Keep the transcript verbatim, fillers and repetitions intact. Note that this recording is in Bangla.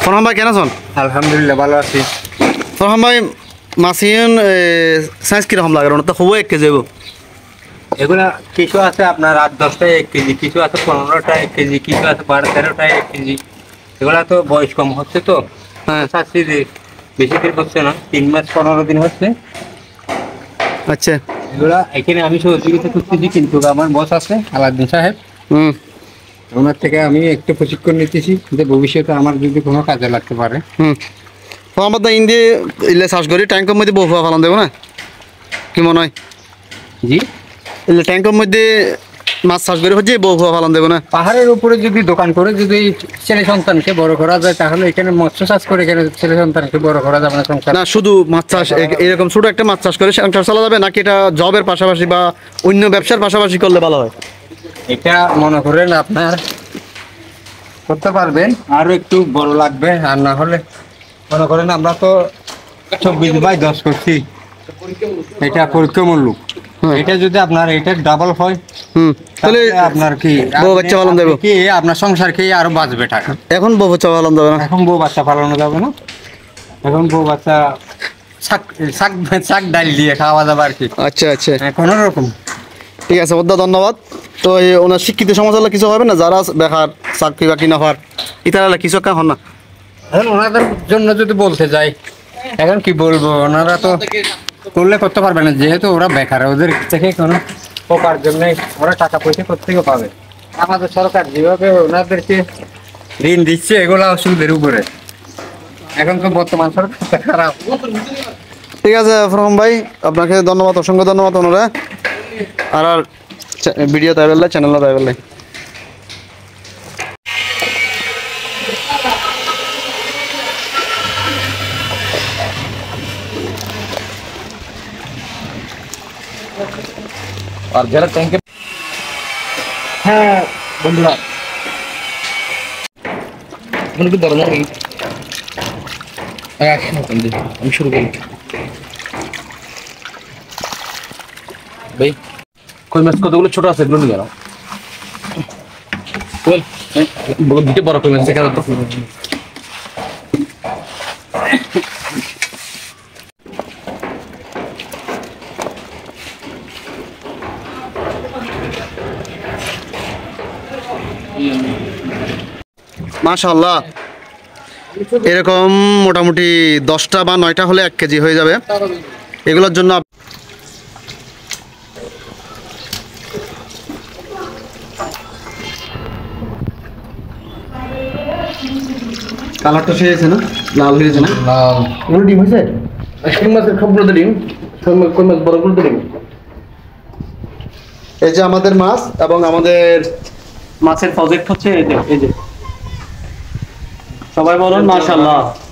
ফরহান ভাই কেন আছেন? আলহামদুলিল্লাহ ভালো আছি। ফরহান ভাই মাছিন সাইজ কিরকম লাগে? ওটা তো খুবই এক কেজি হইব। এগুলা কিছু আছে আপনার আট দশটায় এক কেজি, কিছু আছে পনেরোটায় এক কেজি, কিছু আছে বারো তেরোটায় এক কেজি। এগুলা তো বয়স কম হচ্ছে তো, হ্যাঁ চাচ্ছি যে বেশি দিন হচ্ছে না, তিন মাস পনেরো দিন হচ্ছে। আচ্ছা এগুলা এখানে আমি সহযোগিতা করতেছি, কিন্তু আমার বস আছে আলাউদ্দিন সাহেব, হুম ওনার থেকে আমি একটু প্রশিক্ষণ নিতেছি যে ভবিষ্যতে আমার যদি কোনো কাজে লাগতে পারে। হুম ফরহান ভাই ইন্দি ইলে চাষ করি ট্যাঙ্কের মধ্যে বহু ফালান দেবো না, কি মনে হয়? জি, ইলে ট্যাঙ্কের মধ্যে মাছ চাষ করে হচ্ছে বহু ফালান দেবো না? পাহাড়ের উপরে যদি দোকান করে যদি ছেলে সন্তানকে বড় করা যায়, তাহলে এখানে মৎস্য চাষ করে এখানে ছেলে সন্তানকে বড় করা যাবে না সংসার? না শুধু মাছ চাষ এ- এরকম ছোট একটা মাছ চাষ করে সংসার চালা যাবে, নাকি এটা জবের পাশাপাশি বা অন্য ব্যবসার পাশাপাশি করলে ভালো হয়? এটা মনে করেন আপনার করতে পারবেন, আরো একটু বড় লাগবে। আর না হলে মনে করেন আমরা তো চব্বিশ বাই দশ করছি, এটা পরীক্ষামূলক। হ্যাঁ। এটা যদি আপনার এটা ডাবল হয়, হুম তাহলে তাহলে আপনার কি বউ বাচ্চা পালন দেবো? কি আপনার সংসার খেয়ে আরো বাঁচবে টাকা। এখন বহু বাচ্চা পালন দেবে না? এখন বউ বাচ্চা পালানো যাবে না, এখন বউ বাচ্চা শাক শাক শাক ডাল দিয়ে খাওয়া যাবে আর কি। আচ্ছা আচ্ছা হ্যাঁ, কোনো রকম। ঠিক আছে বদ্দা, ধন্যবাদ। তো এই ওনার শিক্ষিত সমাজ হলে কিছু হবে না, যারা বেকার চাকরি বাকরি না হওয়ার ইতারা কিছু একটা হন না? এখন ওনাদের জন্য যদি বলতে যাই, এখন কি বলবো, ওনারা তো করলে করতে পারবে না, যেহেতু ওরা বেকার, ওদের থেকে কোনো উপার্জন নেই, ওরা টাকা পয়সা কোথেকে পাবে? আমাদের সরকার যেভাবে ওনাদেরকে ঋণ দিচ্ছে, এগুলা ওষুধের উপরে। এখন তো বর্তমান সরকার খারাপ। ঠিক আছে ফরহান ভাই, আপনাকে ধন্যবাদ, অসংখ্য ধন্যবাদ ওনারা। আর আর চা- ভিডিও তাই বললে, চ্যানেলও তাই বললে। আর যারা ট্যাঙ্কে, হ্যাঁ বন্ধুরা, একটু ধরো না, আমি শুরু করি ভাই। কই মাছ কতগুলো ছোট আছে, এগুলো নিয়ে নাও। বল, দুটো বড় কই মাছ কেন? মাশাআল্লাহ, এরকম মোটামুটি দশটা বা নয়টা হলে এক কেজি হয়ে যাবে। এগুলোর জন্য আপ- কালারটা সে গেছে না, লাল হয়ে গেছে না? লাল এগুলো ডিম হয়েছে? কই মাছের সবগুলো ডিম, কই মাছ বড়গুলো ডিম। এই যে আমাদের মাছ এবং আমাদের মাছের প্রজেক্ট হচ্ছে এই যে, এই যে সবাই বলুন মাশাআল্লাহ।